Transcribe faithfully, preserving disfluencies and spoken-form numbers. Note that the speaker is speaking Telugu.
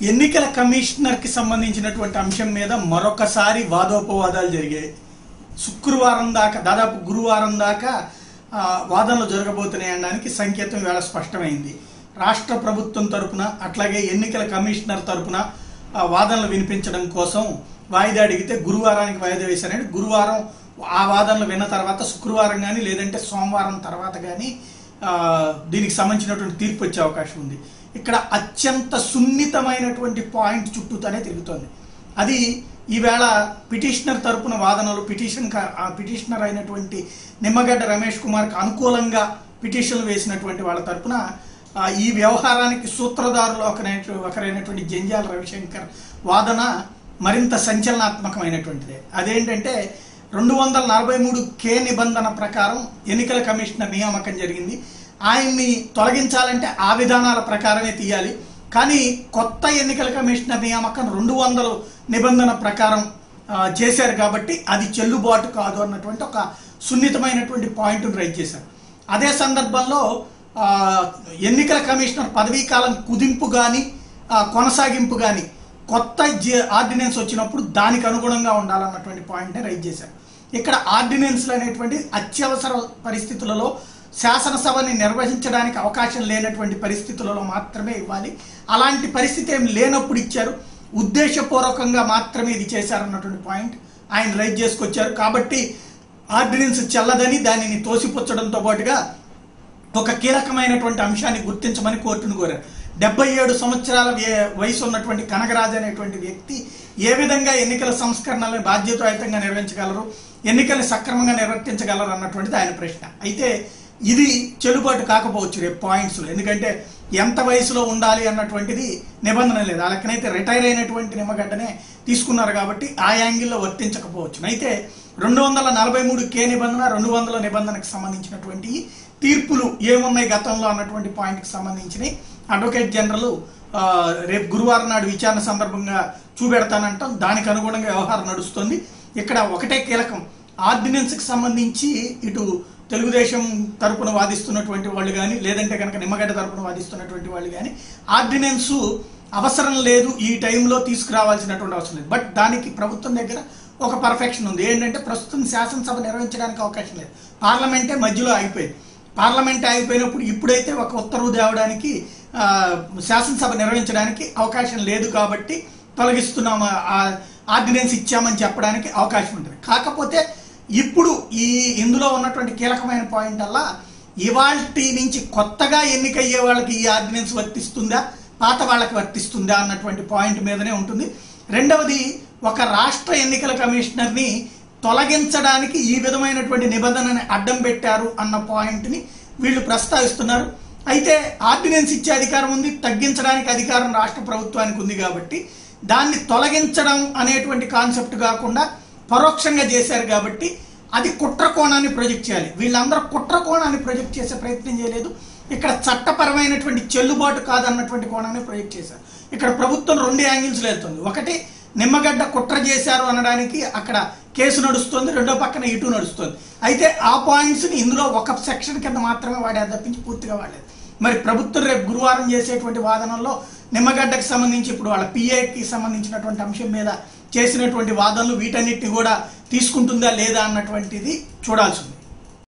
ఎన్నికల కమిషనర్ కి సంబంధించినటువంటి అంశం మీద మరొకసారి వాదోపవాదాలు జరిగాయి. శుక్రవారం దాకా దాదాపు గురువారం దాకా వాదనలు జరగబోతున్నాయి అనడానికి సంకేతం వేళ స్పష్టమైంది. రాష్ట్ర ప్రభుత్వం తరపున అట్లాగే ఎన్నికల కమిషనర్ తరపున వాదనలు వినిపించడం కోసం వాయిదా అడిగితే గురువారానికి వాయిదా వేశారని గురువారం ఆ వాదనలు విన్న తర్వాత శుక్రవారం కానీ లేదంటే సోమవారం తర్వాత కానీ దీనికి సంబంధించినటువంటి తీర్పు వచ్చే అవకాశం ఉంది. ఇక్కడ అత్యంత సున్నితమైనటువంటి పాయింట్ చుట్టూతోనే తిరుగుతోంది. అది ఈవేళ పిటిషనర్ తరపున వాదనలు పిటిషన్ పిటిషనర్ అయినటువంటి నిమ్మగడ్డ రమేష్ కుమార్కి అనుకూలంగా పిటిషన్లు వేసినటువంటి వాళ్ళ తరపున ఈ వ్యవహారానికి సూత్రధారులు ఒకరైనటువంటి జంజాల రవిశంకర్ వాదన మరింత సంచలనాత్మకమైనటువంటిదే. అదేంటంటే రెండు వందల నలభై మూడు కే నిబంధన ప్రకారం ఎన్నికల కమిషనర్ నియామకం జరిగింది. ఆయన్ని తొలగించాలంటే ఆ విధానాల ప్రకారమే తీయాలి. కానీ కొత్త ఎన్నికల కమిషనర్ నియామకం రెండు వందల నిబంధన ప్రకారం చేశారు కాబట్టి అది చెల్లుబాటు కాదు అన్నటువంటి ఒక సున్నితమైనటువంటి పాయింట్ను రైజ్ చేశారు. అదే సందర్భంలో ఎన్నికల కమిషనర్ పదవీ కాలం కుదింపు కానీ కొనసాగింపు కానీ కొత్త ఆర్డినెన్స్ వచ్చినప్పుడు దానికి అనుగుణంగా ఉండాలన్నటువంటి పాయింట్ని రైజ్ చేశారు. ఇక్కడ ఆర్డినెన్స్లు అనేటువంటి అత్యవసర పరిస్థితులలో శాసనసభని నిర్వహించడానికి అవకాశం లేనటువంటి పరిస్థితులలో మాత్రమే ఇవ్వాలి. అలాంటి పరిస్థితి ఏం లేనప్పుడు ఇచ్చారు. ఉద్దేశపూర్వకంగా మాత్రమే ఇది చేశారన్నటువంటి పాయింట్ ఆయన రైజ్ చేసుకొచ్చారు. కాబట్టి ఆర్డినెన్స్ చెల్లదని దానిని తోసిపుచ్చడంతో పాటుగా ఒక కీలకమైనటువంటి అంశాన్ని గుర్తించమని కోర్టును కోరారు. డెబ్బై ఏడు సంవత్సరాల వయసు ఉన్నటువంటి కనగరాజు అనేటువంటి వ్యక్తి ఏ విధంగా ఎన్నికల సంస్కరణలను బాధ్యతాయుతంగా నిర్వహించగలరు, ఎన్నికల్ని సక్రమంగా నిర్వర్తించగలరు అన్నటువంటిది ఆయన ప్రశ్న. అయితే ఇది చెల్లుబాటు కాకపోవచ్చు రేపు పాయింట్స్లో, ఎందుకంటే ఎంత వయసులో ఉండాలి అన్నటువంటిది నిబంధన లేదు. ఆ లెక్కనైతే రిటైర్ అయినటువంటి నిమ్మగడ్డనే తీసుకున్నారు కాబట్టి ఆ యాంగిల్లో వర్తించకపోవచ్చు. అయితే రెండు వందల నలభై మూడు కే నిబంధన రెండు వందల నిబంధనకు సంబంధించినటువంటి తీర్పులు ఏమున్నాయి గతంలో అన్నటువంటి పాయింట్కి సంబంధించి అడ్వకేట్ జనరల్ రేపు గురువారం నాడు విచారణ సందర్భంగా చూపెడతానంటాం. దానికి అనుగుణంగా వ్యవహారం నడుస్తుంది. ఇక్కడ ఒకటే కీలకం, ఆర్డినెన్స్కి సంబంధించి ఇటు తెలుగుదేశం తరపున వాదిస్తున్నటువంటి వాళ్ళు కానీ లేదంటే కనుక నిమ్మగడ్డ తరపున వాదిస్తున్నటువంటి వాళ్ళు కానీ ఆర్డినెన్స్ అవసరం లేదు, ఈ టైంలో తీసుకురావాల్సినటువంటి అవసరం లేదు. బట్ దానికి ప్రభుత్వం దగ్గర ఒక పర్ఫెక్షన్ ఉంది. ఏంటంటే ప్రస్తుతం శాసనసభ నిర్వహించడానికి అవకాశం లేదు, పార్లమెంటే మధ్యలో ఆగిపోయింది. పార్లమెంట్ ఆగిపోయినప్పుడు ఇప్పుడైతే ఒక ఉత్తర్వు తేవడానికి శాసనసభ నిర్వహించడానికి అవకాశం లేదు కాబట్టి తొలగిస్తున్నాము, ఆర్డినెన్స్ ఇచ్చామని చెప్పడానికి అవకాశం ఉంటుంది. కాకపోతే ఇప్పుడు ఈ ఇందులో ఉన్నటువంటి కీలకమైన పాయింట్ అలా ఇవాల్టి నుంచి కొత్తగా ఎన్నికయ్యే వాళ్ళకి ఈ ఆర్డినెన్స్ వర్తిస్తుందా, పాత వాళ్ళకి వర్తిస్తుందా అన్నటువంటి పాయింట్ మీదనే ఉంటుంది. రెండవది, ఒక రాష్ట్ర ఎన్నికల కమిషనర్ని తొలగించడానికి ఈ విధమైనటువంటి నిబంధనని అడ్డం పెట్టారు అన్న పాయింట్ని వీళ్ళు ప్రస్తావిస్తున్నారు. అయితే ఆర్డినెన్స్ ఇచ్చే అధికారం ఉంది, తగ్గించడానికి అధికారం రాష్ట్ర ప్రభుత్వానికి ఉంది కాబట్టి దాన్ని తొలగించడం అనేటువంటి కాన్సెప్ట్ కాకుండా పరోక్షంగా చేశారు కాబట్టి అది కుట్ర కోణాన్ని ప్రొజెక్ట్ చేయాలి. వీళ్ళందరూ కుట్ర కోణాన్ని ప్రొజెక్ట్ చేసే ప్రయత్నం చేయలేదు. ఇక్కడ చట్టపరమైనటువంటి చెల్లుబాటు కాదన్నటువంటి కోణాన్ని ప్రొజెక్ట్ చేశారు. ఇక్కడ ప్రభుత్వం రెండు యాంగిల్స్లో వెళ్తుంది. ఒకటి, నిమ్మగడ్డ కుట్ర చేశారు అనడానికి అక్కడ కేసు నడుస్తుంది, రెండో పక్కన ఇటు నడుస్తుంది. అయితే ఆ పాయింట్స్ని ఇందులో ఒక సెక్షన్ కింద మాత్రమే వాడారు తప్పించి పూర్తిగా వాడలేదు. మరి ప్రభుత్వం రేపు గురువారం చేసేటువంటి వాదనల్లో నిమ్మగడ్డకి సంబంధించి ఇప్పుడు వాళ్ళ పిఏకి సంబంధించినటువంటి అంశం మీద చేసినటువంటి వాదనలు వీటన్నిటిని కూడా తీసుకుంటుందా లేదా అన్నటువంటిది చూడాల్సి ఉంది.